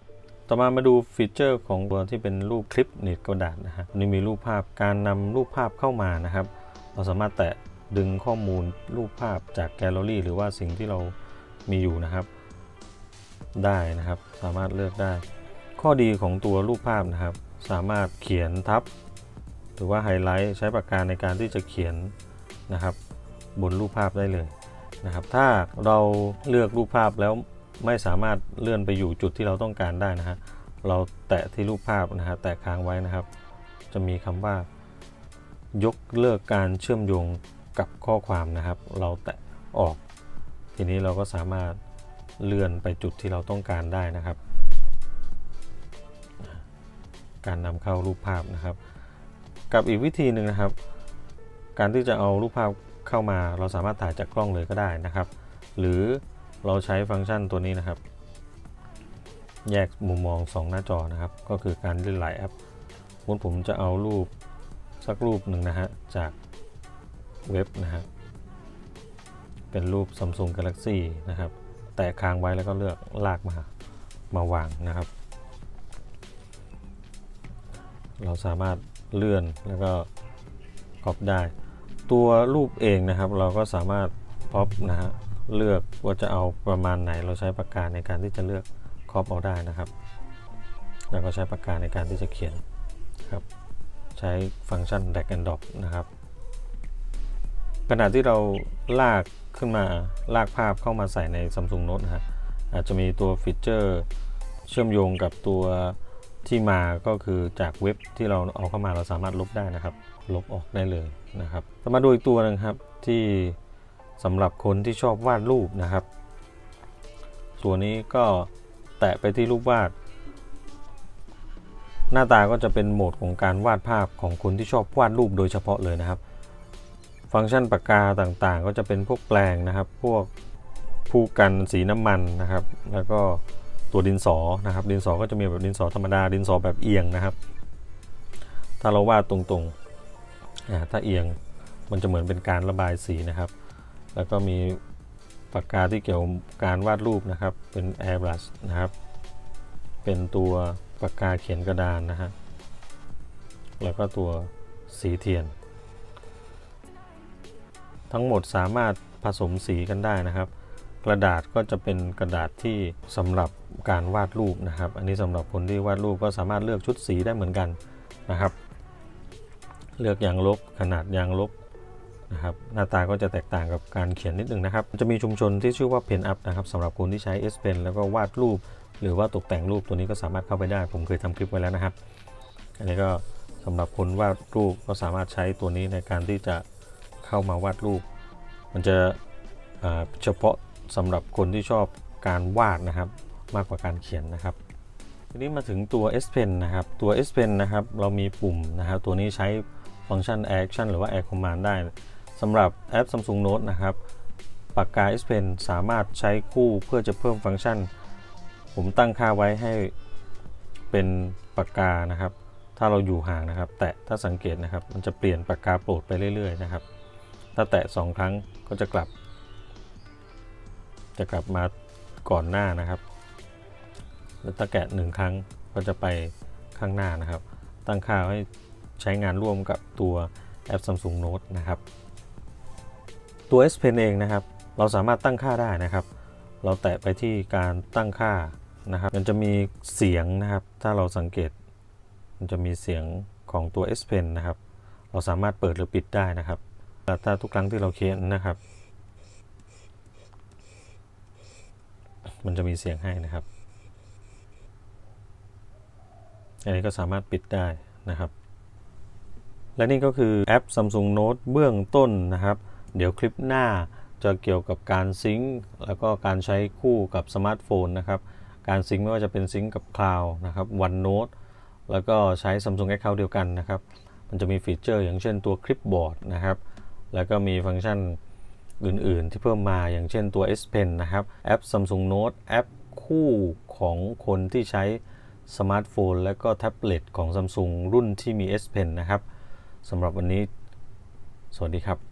ต่อมาดูฟีเจอร์ของตัวที่เป็นรูปคลิปหนีบกระดาษนะฮะนี่มีรูปภาพการนำรูปภาพเข้ามานะครับเราสามารถแตะดึงข้อมูลรูปภาพจากแกลเลอรี่หรือว่าสิ่งที่เรามีอยู่นะครับได้นะครับสามารถเลือกได้ข้อดีของตัวรูปภาพนะครับสามารถเขียนทับหรือว่าไฮไลท์ใช้ปากกาในการที่จะเขียนนะครับบนรูปภาพได้เลยนะครับถ้าเราเลือกรูปภาพแล้วไม่สามารถเลื่อนไปอยู่จุดที่เราต้องการได้นะฮะเราแตะที่รูปภาพนะฮะแตะค้างไว้นะครับจะมีคำว่ายกเลิกการเชื่อมโยงกับข้อความนะครับเราแตะออกทีนี้เราก็สามารถเลื่อนไปจุดที่เราต้องการได้นะครับการนำเข้ารูปภาพนะครับกับอีกวิธีหนึ่งนะครับการที่จะเอารูปภาพเข้ามาเราสามารถถ่ายจากกล้องเลยก็ได้นะครับหรือเราใช้ฟังก์ชันตัวนี้นะครับแยกมุมมอง2หน้าจอนะครับก็คือการเล่นหลายแอปผมจะเอารูปสักรูปหนึ่งนะฮะจากเว็บนะฮะเป็นรูป Samsung Galaxy นะครับแตะค้างไว้แล้วก็เลือกลากมาวางนะครับเราสามารถเลื่อนแล้วก็ก๊อปได้ตัวรูปเองนะครับเราก็สามารถก๊อปนะฮะเลือกว่าจะเอาประมาณไหนเราใช้ปากกาในการที่จะเลือกก๊อปเอาได้นะครับแล้วก็ใช้ปากกาในการที่จะเขียนครับใช้ฟังก์ชัน drag and drop นะครับขณะที่เราลากขึ้นมาลากภาพเข้ามาใส่ใน Samsung Note นะฮะอาจจะมีตัวฟีเจอร์เชื่อมโยงกับตัวที่มาก็คือจากเว็บที่เราเอาเข้ามาเราสามารถลบได้นะครับลบออกได้เลยนะครับมาดูอีกตัวนึงครับที่สำหรับคนที่ชอบวาดรูปนะครับตัวนี้ก็แตะไปที่รูปวาดหน้าตาก็จะเป็นโหมดของการวาดภาพของคนที่ชอบวาดรูปโดยเฉพาะเลยนะครับฟังก์ชันปากกาต่างๆก็จะเป็นพวกแปลงนะครับพวกผู้กันสีน้ำมันนะครับแล้วก็ตัวดินสอนะครับดินสอก็จะมีแบบดินสอธรรมดาดินสอแบบเอียงนะครับถ้าเราวาดตรงๆถ้าเอียงมันจะเหมือนเป็นการระบายสีนะครับแล้วก็มีปากกาที่เกี่ยวกับการวาดรูปนะครับเป็น Airbrush นะครับเป็นตัวปากกาเขียนกระดานนะฮะแล้วก็ตัวสีเทียนทั้งหมดสามารถผสมสีกันได้นะครับกระดาษก็จะเป็นกระดาษที่สำหรับการวาดรูปนะครับอันนี้สำหรับคนที่วาดรูปก็สามารถเลือกชุดสีได้เหมือนกันนะครับเลือกยางลบขนาดยางลบนะครับหน้าตาก็จะแตกต่างกับการเขียนนิดนึงนะครับจะมีชุมชนที่ชื่อว่า Pen Up นะครับสำหรับคนที่ใช้ S Pen แล้วก็วาดรูปหรือว่าตกแต่งรูปตัวนี้ก็สามารถเข้าไปได้ผมเคยทำคลิปไว้แล้วนะครับอันนี้ก็สำหรับคนวาดรูปก็สามารถใช้ตัวนี้ในการที่จะเข้ามาวาดรูปมันจะเฉพาะสำหรับคนที่ชอบการวาดนะครับมากกว่าการเขียนนะครับทีนี้มาถึงตัว S Pen นะครับตัว S Pen นะครับเรามีปุ่มนะครับตัวนี้ใช้ฟังก์ชัน Action หรือว่า Air Command ได้สำหรับแอป Samsung Note นะครับปากกา S Pen สามารถใช้คู่เพื่อจะเพิ่มฟังก์ชันผมตั้งค่าไว้ให้เป็นปากกานะครับถ้าเราอยู่ห่างนะครับแตะถ้าสังเกตนะครับมันจะเปลี่ยนปากกาโปรดไปเรื่อยๆนะครับถ้าแตะ2ครั้งก็จะกลับมาก่อนหน้านะครับแล้วถ้าแกะ1ครั้งก็จะไปข้างหน้านะครับตั้งค่าให้ใช้งานร่วมกับตัวแอป Samsung Note นะครับตัว S Pen เองนะครับเราสามารถตั้งค่าได้นะครับเราแตะไปที่การตั้งค่านะครับมันจะมีเสียงนะครับถ้าเราสังเกตมันจะมีเสียงของตัว S Pen นะครับเราสามารถเปิดหรือปิดได้นะครับถ้าทุกครั้งที่เราเขียนนะครับมันจะมีเสียงให้นะครับอันนี้ก็สามารถปิดได้นะครับและนี่ก็คือแอป Samsung Note เบื้องต้นนะครับเดี๋ยวคลิปหน้าจะเกี่ยวกับการซิงค์แล้วก็การใช้คู่กับสมาร์ทโฟนนะครับการซิงค์ไม่ว่าจะเป็นซิงค์กับ Cloud นะครับ OneNote แล้วก็ใช้ Samsung Account เดียวกันนะครับมันจะมีฟีเจอร์อย่างเช่นตัว Clipboard นะครับแล้วก็มีฟังก์ชันอื่นๆที่เพิ่มมาอย่างเช่นตัว S Pen นะครับแอป Samsung Note แอปคู่ของคนที่ใช้สมาร์ทโฟนและก็แท็บเล็ตของ Samsung รุ่นที่มี S Pen นะครับสำหรับวันนี้สวัสดีครับ